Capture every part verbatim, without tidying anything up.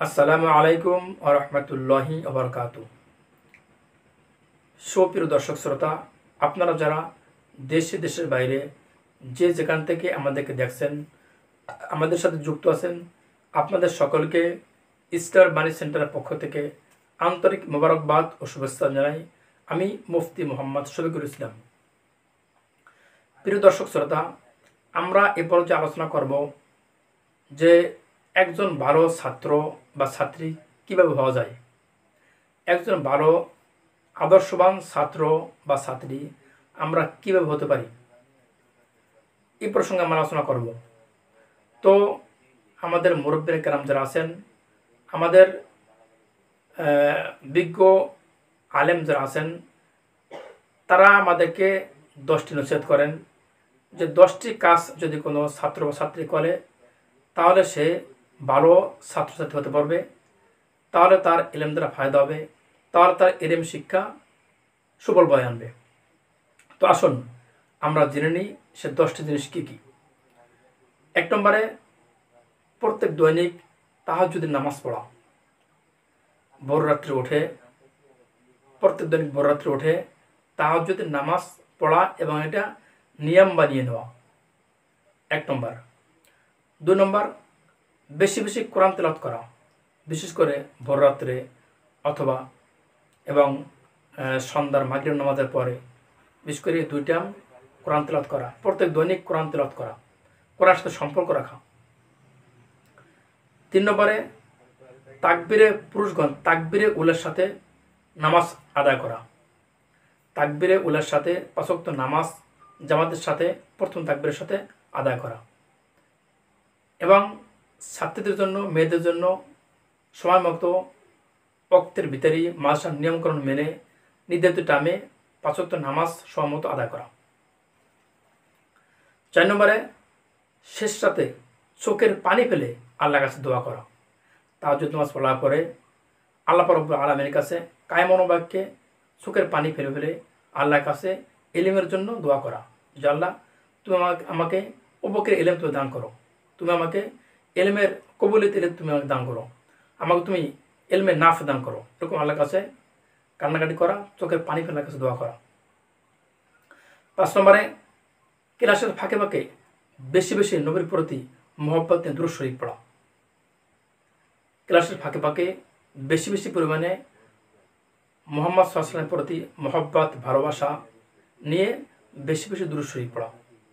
আসসালামু আলাইকুম ওয়া রাহমাতুল্লাহি ওয়া বারাকাতুহু। সুপ্রিয় দর্শক শ্রোতা, আপনারা যারা দেশে দেশের বাইরে যে যেখান থেকে আমাদেরকে দেখছেন, আমাদের সাথে যুক্ত আছেন, আপনাদের সকলকে স্টার মানি সেন্টারের পক্ষ থেকে আন্তরিক মোবারকবাদ ও শুভেচ্ছা জানাই। আমি মুফতি মোহাম্মদ শফিকুল ইসলাম। প্রিয় দর্শক শ্রোতা, আমরা এ পর্যায়ে আলোচনা করব যে একজন ভালো ছাত্র বা ছাত্রী কীভাবে হওয়া যায়। একজন ভালো আদর্শবান ছাত্র বা ছাত্রী আমরা কীভাবে হতে পারি, এই প্রসঙ্গে আমরা আলোচনা করব। তো আমাদের মুরব্বী কেরাম যারা আছেন, আমাদের বিজ্ঞ আলেম যারা আছেন, তারা আমাদেরকে দশটি নসিহত করেন যে দশটি কাজ যদি কোনো ছাত্র বা ছাত্রী করে তাহলে সে ভালো ছাত্রছাত্রী হতে পারবে, তাহলে তার ইলম দ্বারা ফায়দা হবে, তাহলে তার ইলম শিক্ষা সুফল বয়ে আনবে। তো আসুন আমরা জেনে নিই সে দশটি জিনিস কী কী। এক নম্বরে, প্রত্যেক দৈনিক তাহাজ্জুদের নামাজ পড়া। ভোর রাত্রে উঠে প্রত্যেক দৈনিক ভোর রাত্রে উঠে তাহাজ্জুদের নামাজ পড়া এবং এটা নিয়ম বানিয়ে নেওয়া এক নম্বর। দুই নম্বর, বেশি বেশি কোরআন তেলাওয়াত করা, বিশেষ করে ভোর রাত্রে অথবা এবং সন্ধ্যার মাগরিব নামাজের পরে বিশেষ করে দুই টাইম কোরআন তেলাওয়াত করা, প্রত্যেক দৈনিক কোরআন তেলাওয়াত করা, কোরআনের সাথে সম্পর্ক রাখা। তিন নম্বরে, তাকবীরে পুরুষগণ তাকবীরে উলের সাথে নামাজ আদায় করা। তাকবীরে উলের সাথে পাঁচ ওয়াক্ত নামাজ জামাতের সাথে প্রথম তাকবীরের সাথে আদায় করা। এবং ছাত্রীদের জন্য, মেয়েদের জন্য সময় মতো ওয়াক্তের ভিতরেই মাদ্রাসার নিয়মকানুন মেনে নির্ধারিত টাইমে পাঁচ ওয়াক্ত নামাজ সময় মতো আদায় করা। চার নম্বরে, শেষ রাতে চোখের পানি ফেলে আল্লাহর কাছে দোয়া করা। তাহাজ্জুদ নামাজ পড়ার পরে আল্লাহ রব্বুল আলামিনের কাছে কায় মনোবাক্যে চোখের পানি ফেলে ফেলে আল্লাহর কাছে ইলমের জন্য দোয়া করা, যে আল্লাহ তুমি আমাকে আমাকে উপকের ইলম তুমি দান করো, তুমি আমাকে এলমের কবুলিয়ত ইলম তুমি আমাকে দান করো, আমাকে তুমি এলমের নাফ দান করো। এরকম আল্লাহর কাছে কান্নাকাটি করা, চোখের পানি ফেলার কাছে দোয়া করা। পাঁচ নম্বরে, ক্লাসের ফাঁকে ফাঁকে বেশি বেশি নবীর প্রতি মহব্বত নিয়ে দুরূদ শরীফ পড়া। ক্লাসের ফাঁকে ফাঁকে বেশি বেশি পরিমাণে মুহাম্মদ সাল্লাল্লাহু আলাইহি ওয়াসাল্লামের প্রতি মহব্বত ভালোবাসা নিয়ে বেশি বেশি দুরূদ শরীফ পড়া।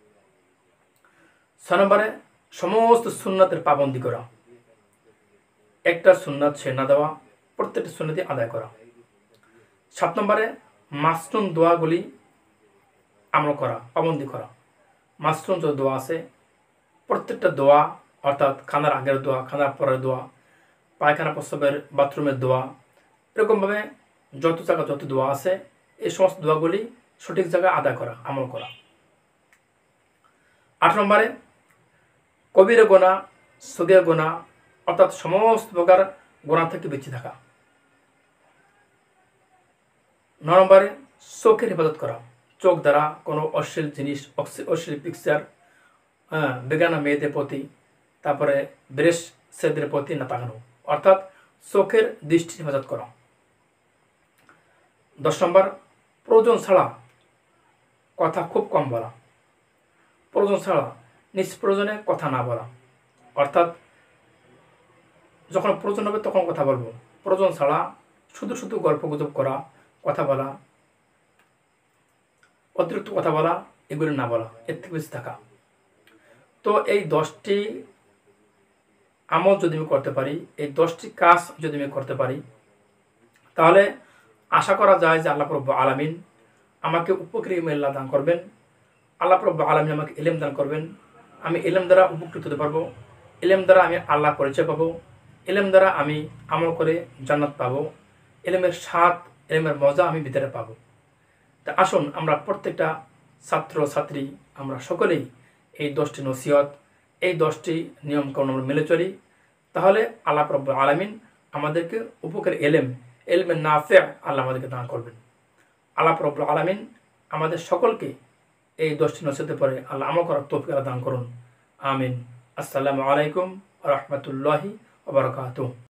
ছয় নম্বরে, সমস্ত সুন্নাতের পাবন্দি করা, একটা সুন্নাত ছেড়ে না দেওয়া, প্রত্যেকটা সুন্নতি আদায় করা। সাত নম্বরে, মাসনুন দোয়াগুলি আমল করা, পাবন্দি করা। মাসনুন যে দোয়া আছে প্রত্যেকটা দোয়া, অর্থাৎ খানার আগের দোয়া, খানার পরের দোয়া, পায়খানা প্রস্রাবের বাথরুমের দোয়া, এরকমভাবে যত জায়গা যত দোয়া আছে এই সমস্ত দোয়াগুলি সঠিক জায়গায় আদায় করা, আমল করা। আট নম্বরে, কবিরা গোনা, সগীরা গোনা, অর্থাৎ সমস্ত প্রকার গোনা থেকে বেঁচে থাকা। নয় নম্বরে, চোখের হেফাজত করা, চোখ দ্বারা কোনো অশ্লীল জিনিস, অশ্লীল পিকচার, হ্যাঁ বেগানা মেয়েদের প্রতি, তারপরে ব্রেশ ছেলেদের প্রতি না তাকানো, অর্থাৎ চোখের দৃষ্টি হেফাজত করা। দশ নম্বর, প্রয়োজন ছাড়া কথা খুব কম বলা, প্রয়োজন ছাড়া নিষ্প্রয়োজনে কথা না বলা, অর্থাৎ যখন প্রয়োজন হবে তখন কথা বলবো, প্রয়োজন ছাড়া শুধু শুধু গল্প গুজব করা, কথা বলা, অতিরিক্ত কথা বলা, এগুলি না বলা, এর থেকে বেশি থাকা। তো এই দশটি আমল যদি আমি করতে পারি, এই দশটি কাজ যদি আমি করতে পারি, তাহলে আশা করা যায় যে আল্লাহ রব্বুল আলামিন আমাকে উপকারী ইলম দান করবেন, আল্লাহ রব্বুল আলামিন আমাকে ইলম দান করবেন, আমি ইলম দ্বারা উপকৃত হতে পারবো, ইলম দ্বারা আমি আল্লাহ পরিচয় পাবো, ইলম দ্বারা আমি আমল করে জান্নাত পাবো, ইলমের স্বাদ, ইলমের মজা আমি ভিতরে পাবো। তা আসুন আমরা প্রত্যেকটা ছাত্র ছাত্রী আমরা সকলেই এই দশটি নসিহত, এই দশটি নিয়মকানুন আমরা মেনে চলি, তাহলে আল্লাহ রব্বুল আলামিন আমাদেরকে উপকারী ইলম, ইলমে নাফে আল্লাহ আমাদেরকে দান করবেন। আল্লাহ রব্বুল আলামিন আমাদের সকলকে এই দশটি নসিহতের পরে আল্লাহ আমল করার তৌফিক দান করুন। আমিন। আসসালামু আলাইকুম ওয়া রাহমাতুল্লাহি ওয়া বারাকাতুহু।